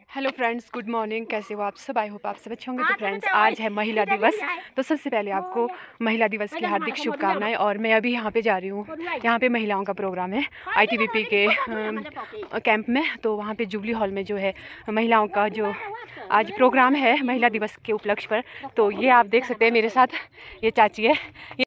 Hello friends, good morning. कैसे हो आप सब? आई होप आप सब अच्छे होंगे। तो फ्रेंड्स, आज है महिला दिवस। तो सबसे पहले आपको महिला दिवस की हार्दिक शुभकामनाएं। और मैं अभी यहाँ पे जा रही हूँ। यहाँ पे महिलाओं का प्रोग्राम है ITBP के कैंप में। तो वहाँ पे जुबली हॉल में जो है महिलाओं का जो आज प्रोग्राम है महिला दिवस के उपलक्ष्य पर। तो ये आप देख सकते हैं मेरे साथ ये चाची है।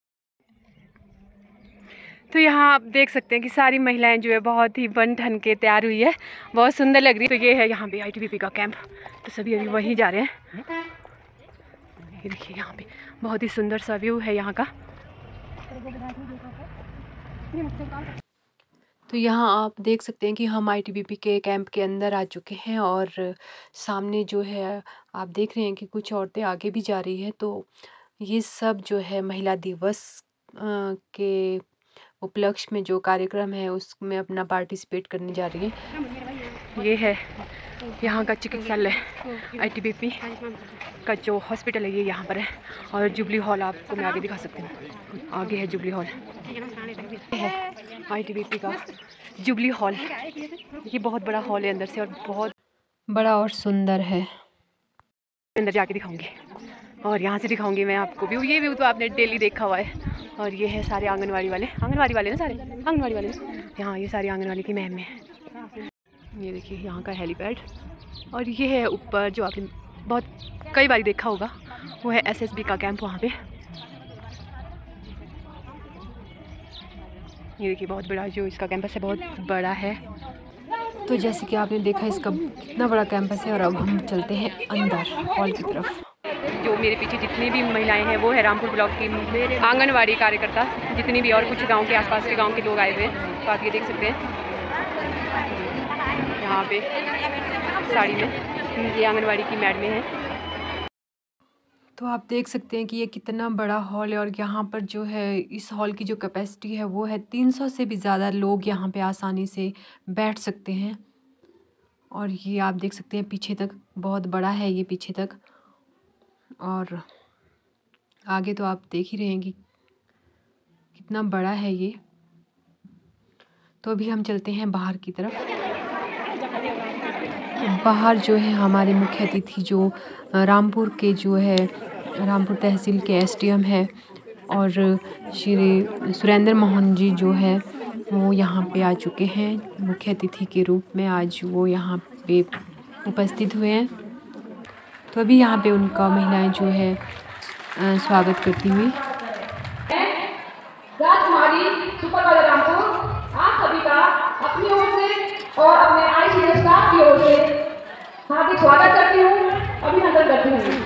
तो यहाँ आप देख सकते हैं कि सारी महिलाएं जो है बहुत ही बन ठन के तैयार हुई है, बहुत सुंदर लग रही है। तो ये है यहाँ पे ITBP का कैंप। तो सभी अभी वहीं जा रहे हैं। ये देखिए यहाँ पे बहुत ही सुंदर सा व्यू है यहाँ का। तो यहाँ आप देख सकते हैं कि हम ITBP के कैंप के अंदर आ चुके हैं और सामने जो है आप देख रहे हैं कि कुछ औरतें आगे भी जा रही हैं। तो ये सब जो है महिला दिवस के उपलक्ष्य में जो कार्यक्रम है उसमें अपना पार्टिसिपेट करने जा रही है। ये है यहाँ का चिकित्सालय ITBP का जो हॉस्पिटल है, ये यहाँ पर है। और जुबली हॉल आपको मैं आगे दिखा सकती हूँ। आगे है जुबली हॉल, है ITBP का जुबली हॉल। ये बहुत बड़ा हॉल है अंदर से, और बहुत बड़ा और सुंदर है। अंदर जाके दिखाऊंगी और यहाँ से दिखाऊंगी मैं आपको व्यू। ये व्यू तो आपने डेली देखा हुआ है। और ये है सारे आंगनवाड़ी वाले ना, सारे आंगनवाड़ी वाले यहाँ। ये सारे आंगनवाड़ी की मैम है। ये देखिए यहाँ का हेलीपैड। और ये है ऊपर जो आपने बहुत कई बार देखा होगा, वो है SSB का कैंप वहाँ पे। ये देखिए बहुत बड़ा जो इसका कैंपस है, बहुत बड़ा है। तो जैसे कि आपने देखा इसका कितना बड़ा कैंपस है। और अब हम चलते हैं अंदर हॉल की तरफ। जो मेरे पीछे जितनी भी महिलाएं हैं वो है रामपुर ब्लॉक की आंगनवाड़ी कार्यकर्ता, जितनी भी, और कुछ गांव के आसपास के गांव के लोग आए हुए हैं। तो आप ये देख सकते हैं यहाँ पे साड़ी में ये आंगनवाड़ी की मैडमें हैं। तो आप देख सकते हैं कि ये कितना बड़ा हॉल है। और यहाँ पर जो है इस हॉल की जो कैपेसिटी है वो है 300 से भी ज़्यादा लोग यहाँ पे आसानी से बैठ सकते हैं। और ये आप देख सकते हैं पीछे तक बहुत बड़ा है ये, पीछे तक। और आगे तो आप देख ही रहे हैं कि कितना बड़ा है ये। तो अभी हम चलते हैं बाहर की तरफ। बाहर जो है हमारे मुख्य अतिथि जो रामपुर के जो है रामपुर तहसील के SDM है, और श्री सुरेंद्र मोहन जी जो है वो यहाँ पे आ चुके हैं मुख्य अतिथि के रूप में। आज वो यहाँ पे उपस्थित हुए हैं। तो अभी यहाँ पे उनका महिलाएं जो है स्वागत करती हुई। राजकुमारी सुपरवाइजर रामपुर आप सभी का अपनी ओर से और अपने ICDS स्टाफ की ओर से हार्दिक स्वागत करती हूँ, अभिनंदन करती हूँ।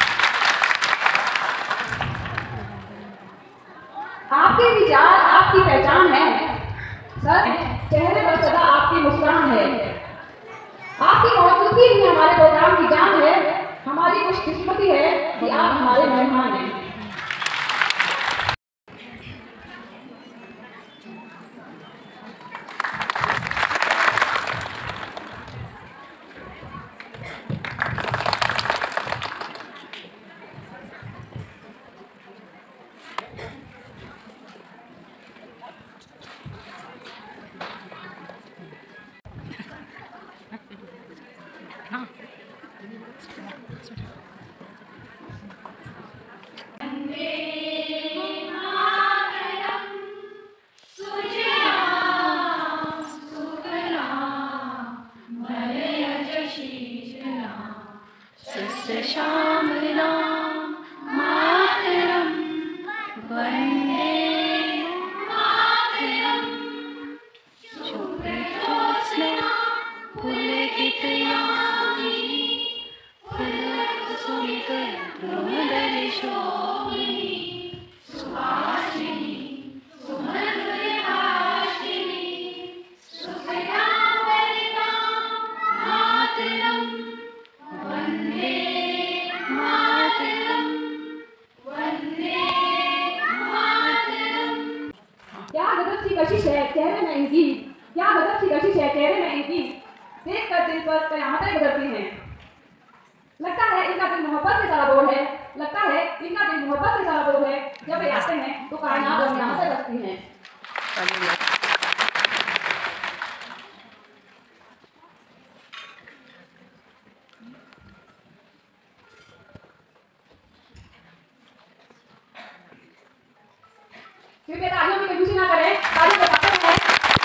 आपके विचार आपकी पहचान है सर। चेहरे पर सदा आपकी मुस्कान है। आपकी मौजूदगी ही हमारे प्रोग्राम की जान है। हमारी खुशकिस्मती है कि आप हमारे मेहमान हैं। क्या गजब सी कशिश है चेहरे में इनकी, क्या गजब सी कशिश है चेहरे में इनकी, देख कर दिल पर कयामतें गुजरती हैं। लगता है इनका दिल मोहब्बत से सराबोर है, लगता है इनका दिल मोहब्बत से सराबोर है। जब ये आते हैं तो कायनात और नियामतें बरसती हैं। कृपया तालियों की कंजूसी ना करें, तालियों का ताकत है।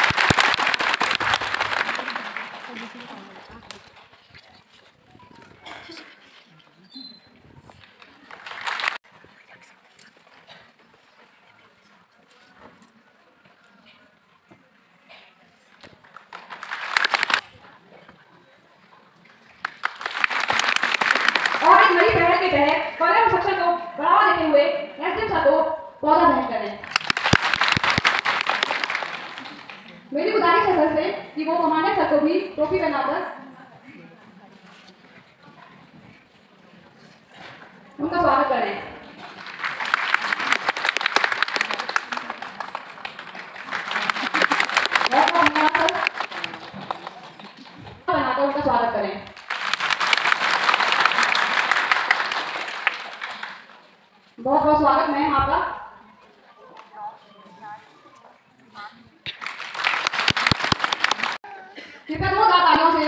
और एक नई पहल के तहत पर्यावरण संरक्षण को बढ़ावा देते हुए एसडीएम सर को पौधा भेंट करें। मेरी गुजारिश है सर से कि वो कमांडेंट सर को भी टोपी पहनाकर उनका स्वागत करें। बनाकर उनका स्वागत करें। बहुत बहुत स्वागत मैम आपका। कृपया दो तालियों से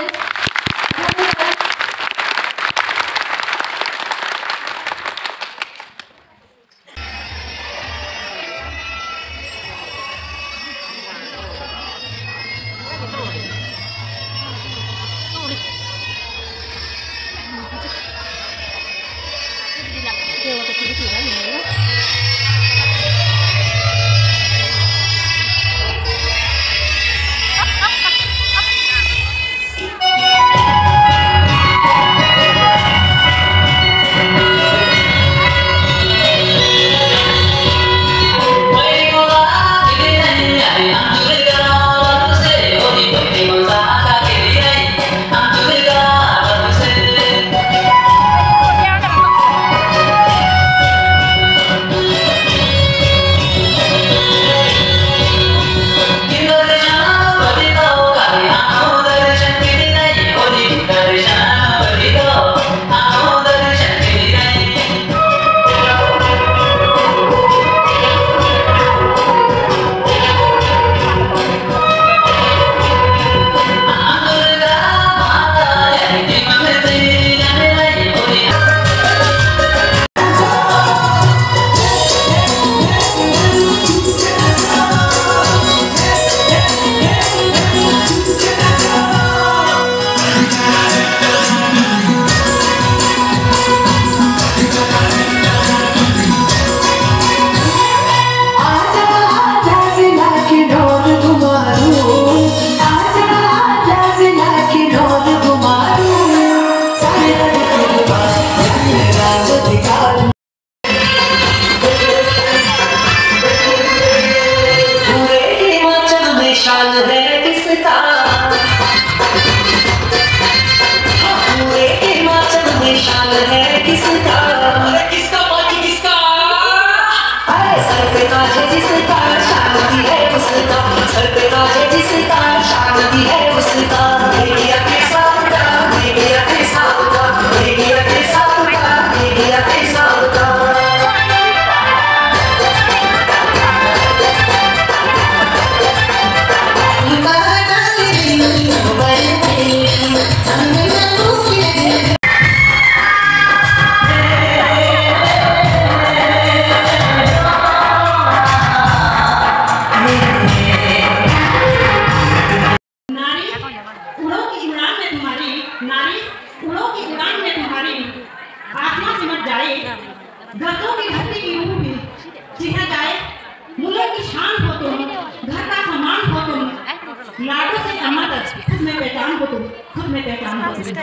गर्दों की धरती की रूह भी चिन्ह जाए। मुल्क की शान हो तुम, घर का सामान हो तुम, लाडों से टमाटर खुद में पहचान हो तुम, खुद में पहचान हो तुम।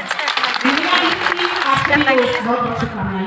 आपके लिए बहुत बहुत शुभकामनाएं।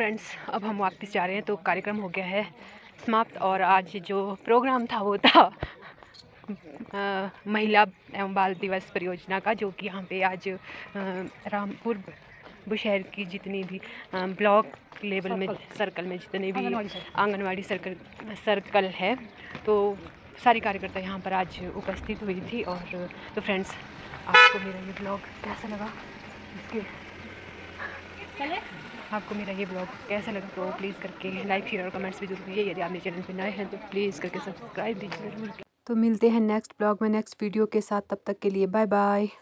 फ्रेंड्स, अब हम वापस जा रहे हैं। तो कार्यक्रम हो गया है समाप्त और आज जो प्रोग्राम था वो था महिला एवं बाल दिवस परियोजना का, जो कि यहाँ पे आज रामपुर बुशहर की जितनी भी ब्लॉक लेवल में सर्कल में जितने भी आंगनवाड़ी सर्कल है, तो सारी कार्यकर्ता यहाँ पर आज उपस्थित हुई थी। और तो फ्रेंड्स, आपको मेरा ये ब्लॉग कैसा लगा, आपको मेरा ये ब्लॉग कैसा लगा तो प्लीज़ करके लाइक शेयर और कमेंट्स भी जरूर कीजिए। यदि आप मेरे चैनल पर नए हैं तो प्लीज़ करके सब्सक्राइब भी जरूर। तो मिलते हैं नेक्स्ट ब्लॉग में नेक्स्ट वीडियो के साथ, तब तक के लिए बाय बाय।